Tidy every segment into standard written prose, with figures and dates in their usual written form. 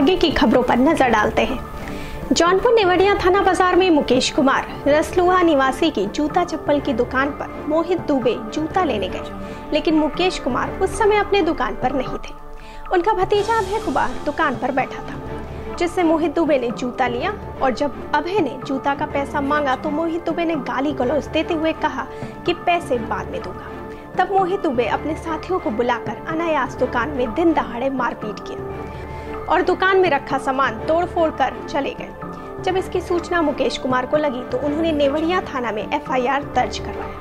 आगे की खबरों पर नजर डालते हैं। जौनपुर नेवड़िया थाना बाजार में मुकेश कुमार रसलुहा निवासी की जूता चप्पल की दुकान पर मोहित दुबे जूता लेने गए, लेकिन मुकेश कुमार उस समय अपने दुकान पर नहीं थे। उनका भतीजा अभय कुमार दुकान पर बैठा था, जिससे मोहित दुबे ने जूता लिया और जब अभय ने जूता का पैसा मांगा तो मोहित दुबे ने गाली गलौज देते हुए कहा कि पैसे बाद में दूंगा। तब मोहित दुबे अपने साथियों को बुलाकर अनायास दुकान में दिन दहाड़े मारपीट किया और दुकान में रखा सामान तोड़फोड़ कर चले गए। जब इसकी सूचना मुकेश कुमार को लगी तो उन्होंने नेवड़िया थाना में FIR दर्ज करवाया।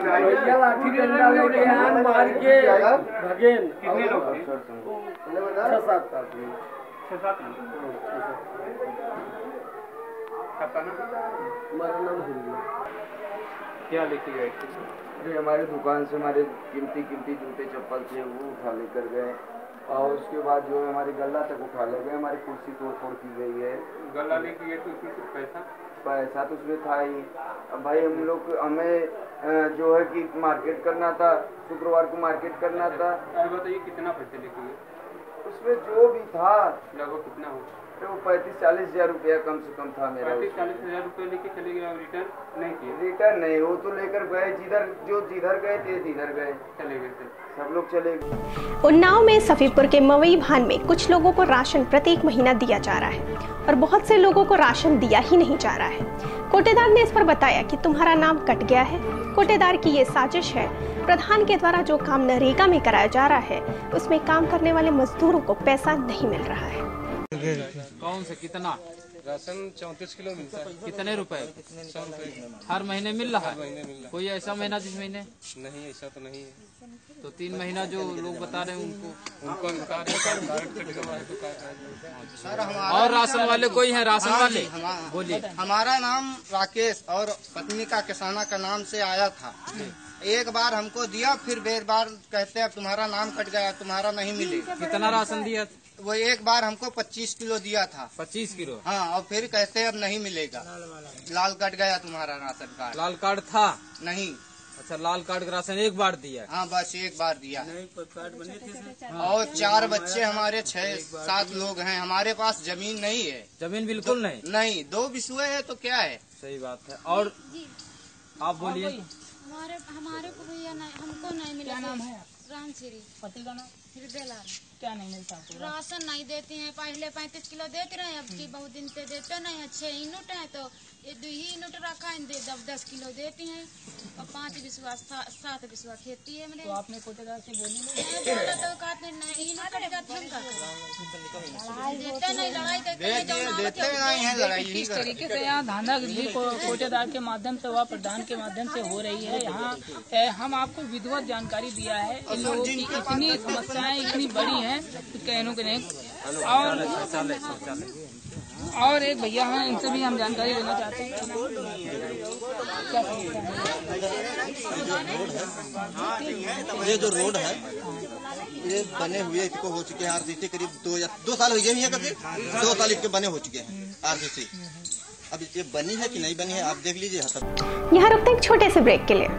क्या लेके गए? जो हमारी दुकान से हमारे कीमती जूते चप्पल थे वो उठा लेकर गए और उसके बाद जो है हमारी गल्ला तक उठा ले गए। हमारी कुर्सी तोड़ की गई है। गल्ला लेके गए तो उसमें पैसा तो उसमें था ही। अब भाई हमें जो है कि मार्केट करना था, शुक्रवार को मार्केट करना था। बताइए कितना पैसे लेके गए? उसमें जो भी था लगभग कितना हो? वो 35-40 हज़ार रुपया कम से कम था मेरा। 35-40 हज़ार रुपये लेके चले गए और रिटर्न नहीं किए? रिटर्न नहीं, वो तो लेकर गए जिधर गए थे जिधर गए चले गए थे, सब लोग चले गए। उन्नाव में सफीपुर के मवई भान में कुछ लोगों को राशन प्रत्येक महीना दिया जा रहा है और बहुत से लोगों को राशन दिया ही नहीं जा रहा है। कोटेदार ने इस पर बताया कि तुम्हारा नाम कट गया है। कोटेदार की ये साजिश है। प्रधान के द्वारा जो काम नरेगा में कराया जा रहा है उसमें काम करने वाले मजदूरों को पैसा नहीं मिल रहा है। कौन से कितना राशन 34 किलो मिलता है। कितने रुपए? 100 रुपए हर महीने मिल रहा है? कोई ऐसा महीना जिस महीने नहीं, ऐसा तो नहीं है। तो 3 महीना जो लोग बता रहे हैं उनको और राशन वाले कोई है? राशन वाले बोलिए। हमारा नाम राकेश और पत्नी का किसाना का नाम से आया था। एक बार हमको दिया, फिर बेर बार कहते हैं तुम्हारा नाम कट गया, तुम्हारा नहीं मिलेगा। कितना राशन दिया? वो एक बार हमको 25 किलो दिया था। 25 किलो? हाँ, और फिर कहते हैं अब नहीं मिलेगा, लाल कट गया तुम्हारा राशन कार्ड। लाल कार्ड था? नहीं। अच्छा, लाल कार्ड का राशन एक बार दिया? हाँ, बस एक बार दिया। और 4 बच्चे हमारे 6-7 लोग हैं। हमारे पास जमीन नहीं है। जमीन बिल्कुल नहीं? नहीं, 2 बिस्वे है तो क्या है। सही बात है। और आप बोलिए। हमारे को भैया हमको नहीं मिला। क्या नाम है? रामश्री। पति का नाम? हृदय लाल। क्या नहीं मिलता आपको? राशन नहीं देती हैं। पहले 35 किलो देते रहे, अब की बहुत दिन से देते नहीं है। 6 यूनिट है तो ये 2 ही यूनिट रखा है, 10 किलो देती हैं और 5 बिस्वा 7 बिस्वा खेती है मेरे। तो आपने कोटेदार से बोला तो कहते नहीं यूनिट कटेगा तो हम देते नहीं, लड़ाई देते नहीं है लड़ाई। किस तरीके से यहाँ धांधागिरी कोटेदार के माध्यम से व प्रधान के माध्यम से हो रही है। यहाँ हम आपको विधिवत जानकारी दिया है। इन लोगों की इतनी समस्याएं इतनी बड़ी हैं कुछ कहने के नहीं। और एक भैया हैं, इनसे भी हम जानकारी लेना चाहते हैं। ये जो रोड है ये बने हुए इसको हो चुके हैं RCC करीब 2 साल हो गए हैं। कभी 2 साल इसके बने हो चुके हैं RCC। अब ये बनी है कि नहीं बनी है आप देख लीजिए। यहाँ रुकते एक छोटे से ब्रेक के लिए।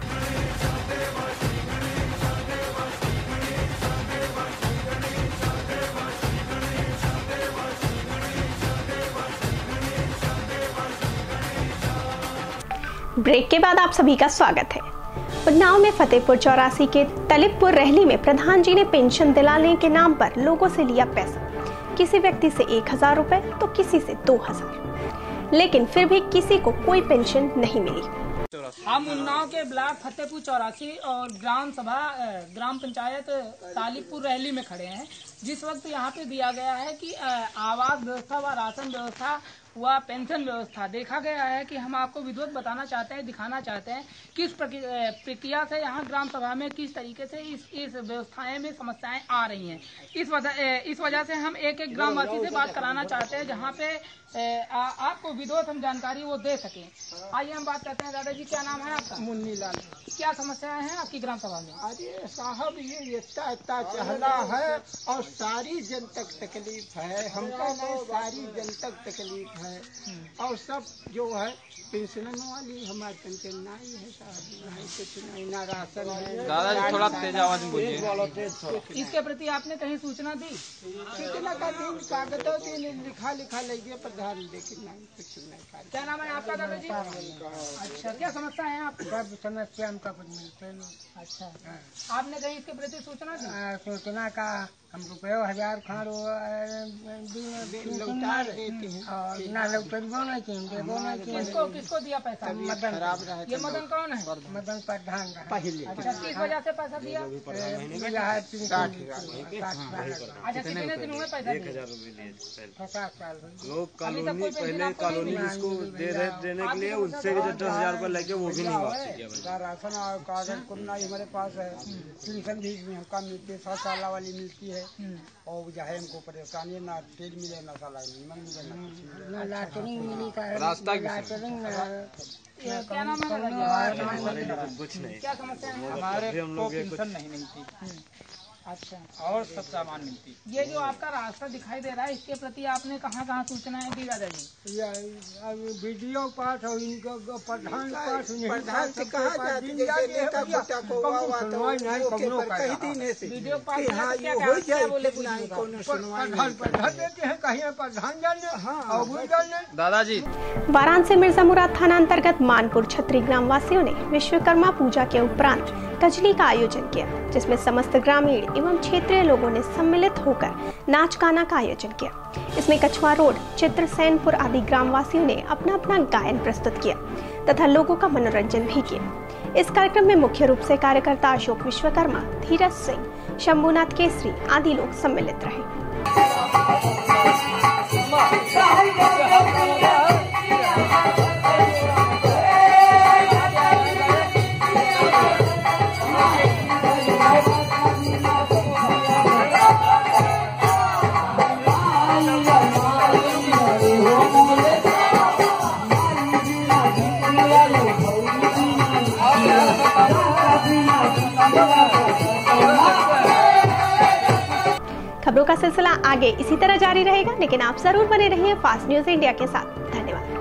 ब्रेक के बाद आप सभी का स्वागत है। उन्नाव में फतेहपुर 84 के तलिबपुर रहली में प्रधान जी ने पेंशन दिलाने के नाम पर लोगों से लिया पैसा। किसी व्यक्ति से 1000 रुपए तो किसी से 2000, लेकिन फिर भी किसी को कोई पेंशन नहीं मिली। हम उन्नाव के ब्लॉक फतेहपुर 84 और ग्राम पंचायत तालिबपुर रहली में खड़े हैं। जिस वक्त यहाँ पे दिया गया है कि आवास व्यवस्था व राशन व्यवस्था व पेंशन व्यवस्था देखा गया है कि हम आपको विधिवत बताना चाहते हैं, दिखाना चाहते हैं किस प्रक्रिया से यहाँ ग्राम सभा में किस तरीके से इस व्यवस्थाएं में समस्याएं आ रही हैं। इस वजह से हम एक ग्रामवासी से बात कराना चाहते हैं जहाँ पे आपको विधिवत हम जानकारी वो दे सकें। आइए हम बात करते हैं। दादाजी क्या नाम है आपका? मुन्नी लाल। क्या समस्याएं हैं आपकी ग्राम सभा में? अरे साहब ये इतना चहला है और सारी जन तक तकलीफ है। हमको नहीं सारी जन तक तकलीफ है। है और सब जो है पेंशन वाली हमारे पेंशन नहीं है साहब, नहीं कुछ नहीं, ना राशन है। दादाजी थोड़ा तेज आवाज में बोलिए। इसके प्रति आपने कहीं सूचना दी? कितना का दिन कागजों दिन लिखा लगे प्रधान, लेकिन नहीं कुछ नहीं। क्या नाम है आपका दादाजी? अच्छा, क्या समस्या है आप? सब समस्या हमका कुछ मिलते नहीं। अच्छा, आपने कहीं इसके प्रति सूचना दी? सूचना का हम रुपये 1000 खान लौटा देते हैं और ना लौटबो नहीं चाहिए। किसको दिया पैसा? मदन। ये मदन कौन है? मदन प्रधान पहले। अच्छा, किस वजह से पैसा दिया? अच्छा, कितने दिन हुए पैसा दिए? 50 साल लोग कॉलोनी पहले कॉलोनी जिसको देने के लिए उनसे भी 10,000 रुपये लेके वो भी नहीं वापस किया। राशन और कागज कुछ नहीं हमारे पास है। पेंशन भी हमका मिलती है, 100 साल वाली मिलती है और जो है हमको परेशानी ना तेल मिले ना साला नीमन मिले ना लाटरिंग मिली रास्ता क्या नाम है? कुछ नहीं, क्या समस्या है? हमारे हम लोग पेंशन नहीं मिलती। अच्छा, और सब सामान मिलती। ये जो आपका रास्ता दिखाई दे रहा है, इसके प्रति आपने कहाँ सूचनाएं दी दादाजी? वीडियो पास और इनको प्रधान पास प्रधान से कहा वीडियो प्रधान देते हैं, कहीं प्रधान जाने। दादाजी, वाराणसी मिर्जा मुराद थाना अंतर्गत मानपुर छत्री ग्रामवासियों ने विश्वकर्मा पूजा के उपरांत कजली का आयोजन किया, जिसमें समस्त ग्रामीण एवं क्षेत्रीय लोगों ने सम्मिलित होकर नाच गाना का आयोजन किया। इसमें कछुआ रोड, चित्रसेनपुर आदि ग्रामवासियों ने अपना अपना गायन प्रस्तुत किया तथा लोगों का मनोरंजन भी किया। इस कार्यक्रम में मुख्य रूप से कार्यकर्ता अशोक विश्वकर्मा, धीरज सिंह, शंभुनाथ केसरी आदि लोग सम्मिलित रहे। खबरों का सिलसिला आगे इसी तरह जारी रहेगा, लेकिन आप जरूर बने रहिए फास्ट न्यूज इंडिया के साथ। धन्यवाद।